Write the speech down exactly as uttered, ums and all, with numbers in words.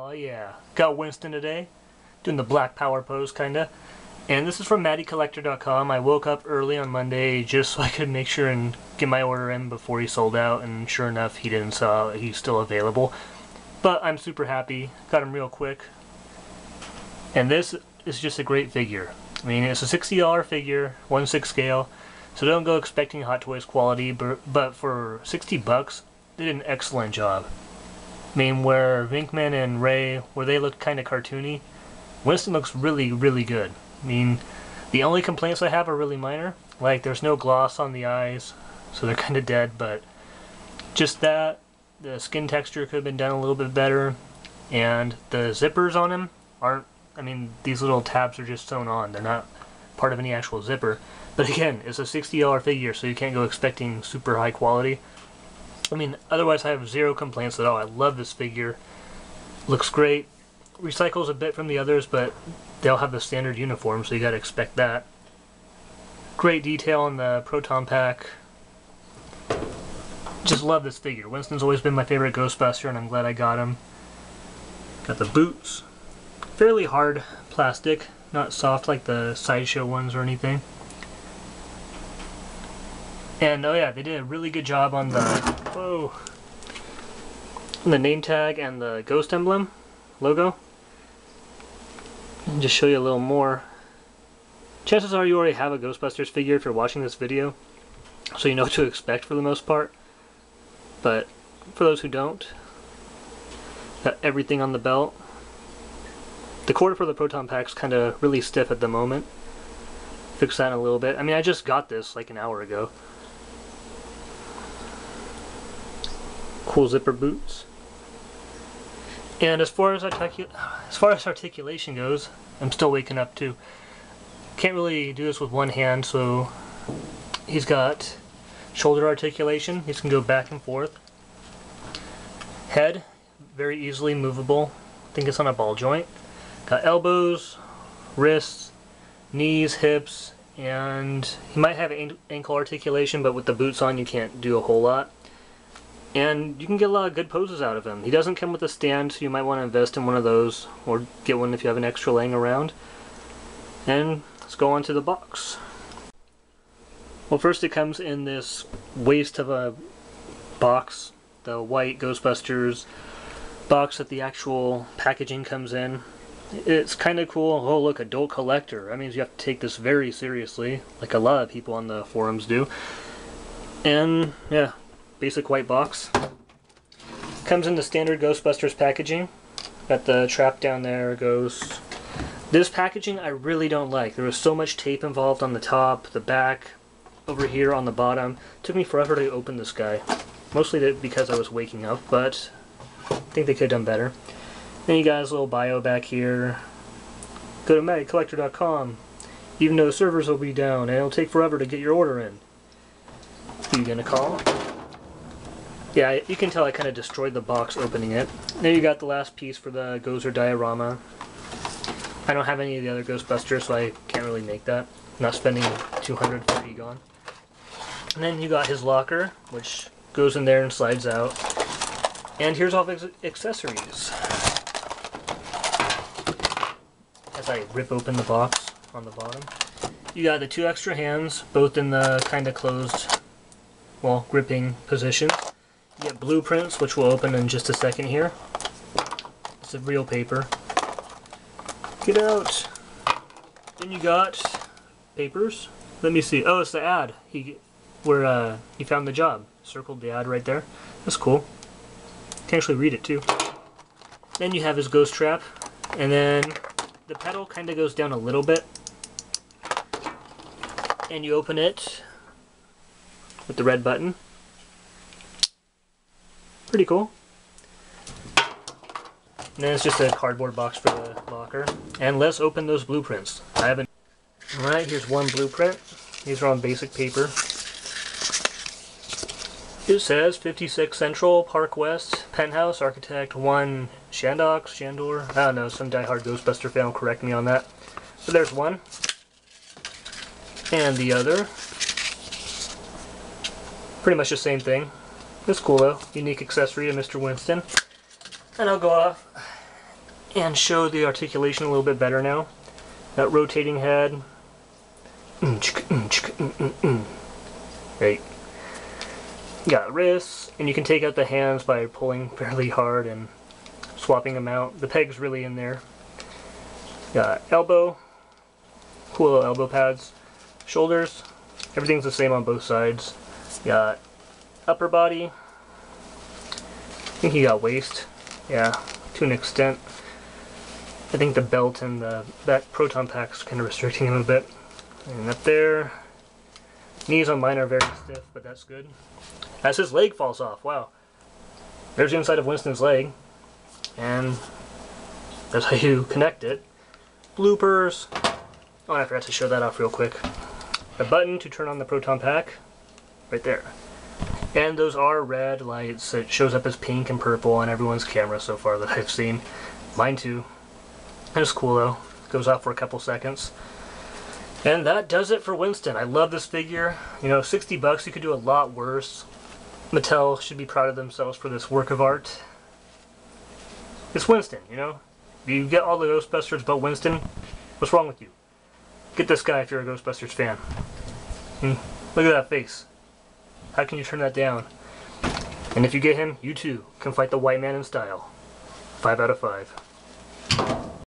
Oh yeah, got Winston today, doing the black power pose kinda. And this is from Matty Collector dot com. I woke up early on Monday just so I could make sure and get my order in before he sold out, and sure enough he didn't sell out. He's still available. But I'm super happy, got him real quick. And this is just a great figure. I mean, it's a sixty dollar figure, one six scale, so don't go expecting Hot Toys quality, but, but for sixty bucks, they did an excellent job. I mean, where Vinkman and Ray, where they look kind of cartoony, Winston looks really, really good. I mean, the only complaints I have are really minor, like there's no gloss on the eyes, so they're kind of dead, but just that, the skin texture could have been done a little bit better, and the zippers on him aren't, I mean, these little tabs are just sewn on, they're not part of any actual zipper. But again, it's a sixty dollar figure, so you can't go expecting super high quality. I mean, otherwise I have zero complaints at all. I love this figure. Looks great. Recycles a bit from the others, but they'll have the standard uniform, so you gotta expect that. Great detail on the proton pack. Just love this figure. Winston's always been my favorite Ghostbuster, and I'm glad I got him. Got the boots. Fairly hard plastic, not soft like the Sideshow ones or anything. And oh yeah, they did a really good job on the whoa, on the name tag and the ghost emblem logo. And just show you a little more. Chances are you already have a Ghostbusters figure if you're watching this video, so you know what to expect for the most part. But for those who don't, got everything on the belt. The cord for the proton pack's kind of really stiff at the moment. Fix that in a little bit. I mean, I just got this like an hour ago. Cool zipper boots. And as far as articu as far as articulation goes, I'm still waking up too. Can't really do this with one hand, so he's got shoulder articulation. He can go back and forth. Head, very easily movable. I think it's on a ball joint. Got elbows, wrists, knees, hips, and he might have ankle articulation, but with the boots on you can't do a whole lot. And you can get a lot of good poses out of him. He doesn't come with a stand, so you might want to invest in one of those, or get one if you have an extra laying around. And let's go on to the box. Well, first it comes in this waste of a box, the white Ghostbusters box that the actual packaging comes in. It's kind of cool. Oh look, adult collector. That means you have to take this very seriously, like a lot of people on the forums do. And yeah, basic white box. Comes in the standard Ghostbusters packaging. Got the trap down there, goes. This packaging I really don't like. There was so much tape involved on the top, the back, over here on the bottom. It took me forever to open this guy. Mostly because I was waking up, but I think they could have done better. Then you got his little bio back here. Go to Matty Collector dot com. Even though the servers will be down and it'll take forever to get your order in. Who you gonna call? Yeah, you can tell I kind of destroyed the box opening it. Then you got the last piece for the Gozer diorama. I don't have any of the other Ghostbusters, so I can't really make that. I'm not spending two hundred for Egon. And then you got his locker, which goes in there and slides out. And here's all of his accessories. As I rip open the box on the bottom. You got the two extra hands, both in the kind of closed, well, gripping position. You get blueprints, which will open in just a second here. It's a real paper. Get out. Then you got papers. Let me see. Oh, it's the ad. He, where uh, he found the job. Circled the ad right there. That's cool. Can actually read it too. Then you have his ghost trap, and then the pedal kind of goes down a little bit, and you open it with the red button. Pretty cool. And then it's just a cardboard box for the locker. And let's open those blueprints. I haven't. Alright, here's one blueprint. These are on basic paper. It says fifty-six Central, Park West, Penthouse, Architect one, Shandox, Shandor. I don't know, some diehard Ghostbuster fan will correct me on that. So there's one. And the other. Pretty much the same thing. It's cool though. Unique accessory to Mister Winston. And I'll go off and show the articulation a little bit better now. That rotating head. Right. You got wrists, and you can take out the hands by pulling fairly hard and swapping them out. The peg's really in there. Got elbow. Cool little elbow pads. Shoulders. Everything's the same on both sides. Got upper body. I think you got waist. Yeah, to an extent. I think the belt and the back proton pack's kind of restricting him a bit. And up there, knees on mine are very stiff, but that's good. As his leg falls off, wow. There's the inside of Winston's leg, and that's how you connect it. Bloopers. Oh, I forgot to show that off real quick. The button to turn on the proton pack, right there. And those are red lights. It shows up as pink and purple on everyone's camera so far that I've seen. Mine too. It's cool though. Goes off for a couple seconds. And that does it for Winston. I love this figure. You know, sixty bucks, you could do a lot worse. Mattel should be proud of themselves for this work of art. It's Winston, you know? You get all the Ghostbusters but Winston, what's wrong with you? Get this guy if you're a Ghostbusters fan. Hmm. Look at that face. How can you turn that down? And if you get him, you too can fight the white man in style. Five out of five.